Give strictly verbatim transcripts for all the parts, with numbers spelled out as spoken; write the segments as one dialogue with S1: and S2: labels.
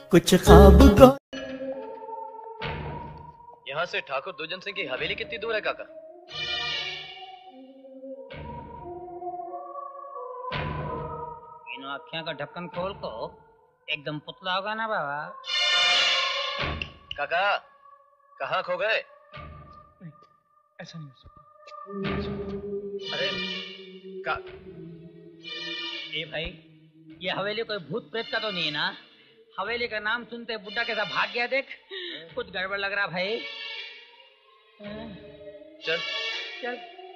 S1: कुछ ख्वाब को।
S2: यहाँ से ठाकुर दुर्जन सिंह की हवेली कितनी दूर है काका?
S3: इन आँखों का ढक्कन खोल को एकदम पुतला होगा ना बाबा।
S2: काका कहाँ खो गए?
S4: ऐसा नहीं हो सकता।
S2: अरे का...
S3: ए भाई, ये हवेली कोई भूत प्रेत का तो नहीं है ना? हवेली का नाम सुनते बुड्ढा कैसा भाग गया देख। कुछ गड़बड़ लग रहा भाई।
S2: चल
S3: चल।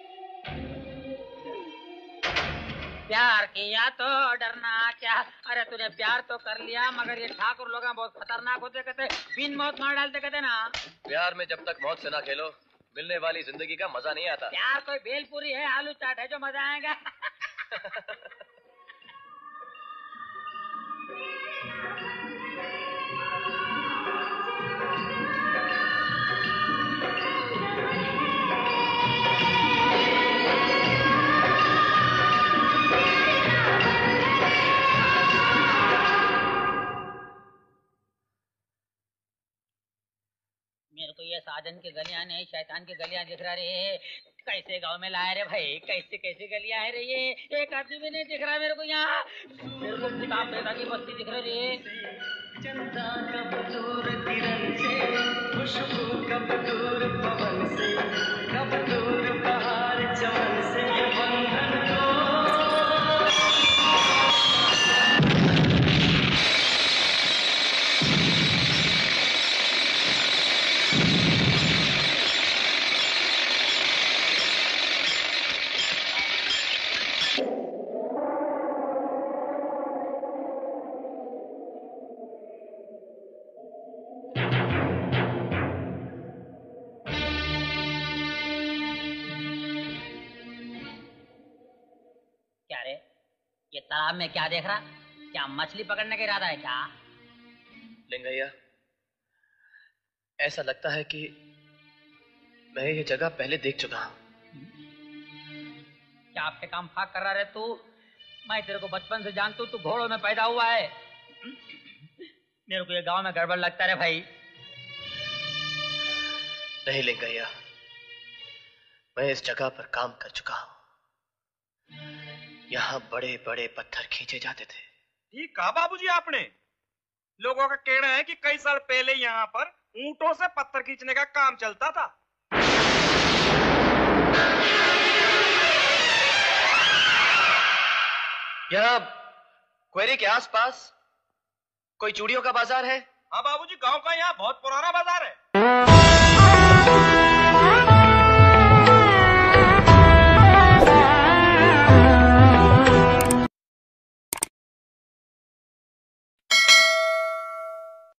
S3: प्यार किया तो डरना क्या? अरे तूने प्यार तो कर लिया, मगर ये ठाकुर लोग बहुत खतरनाक होते कहते, बिन मौत मार डालते कहते ना।
S2: प्यार में जब तक मौत से ना खेलो, मिलने वाली जिंदगी का मजा नहीं आता।
S3: प्यार कोई भेलपूरी है, आलू चाट है जो मजा आएगा। मेरे को ये साधन की गलियां नहीं, शैतान की गलियां दिख रहा रे। कैसे गांव में लाए रे भाई? कैसे कैसे गलियां है रे? ये एक आदमी भी नहीं दिख रहा मेरे को यहाँ। मेरे को किताब पैदा की बस्ती दिख रही रे।
S1: चंदा कब दूर किरण से, खुशबू कब दूर पवन से, कब दूर बहार चमन से, ये बंधन को।
S3: ये तालाब में क्या देख रहा? क्या मछली पकड़ने का इरादा है क्या?
S2: लिंगैया, ऐसा लगता है कि मैं ये जगह पहले देख चुका हूं।
S3: क्या आपके काम फाक कर रहा है तू? मैं तेरे को बचपन से जानता हूं, तू घोड़ों में पैदा हुआ है। मेरे को ये गांव में गड़बड़ लगता है भाई।
S2: नहीं लिंगैया, मैं इस जगह पर काम कर चुका हूं। यहाँ बड़े बड़े पत्थर खींचे जाते थे।
S4: ठीक कहा बाबूजी आपने। लोगों का कहना है कि कई साल पहले यहाँ पर ऊंटों से पत्थर खींचने का काम चलता था।
S2: यहाँ क्वेरी के आसपास कोई चूड़ियों का बाजार है?
S4: हाँ बाबूजी, गांव का यहाँ बहुत पुराना बाजार है।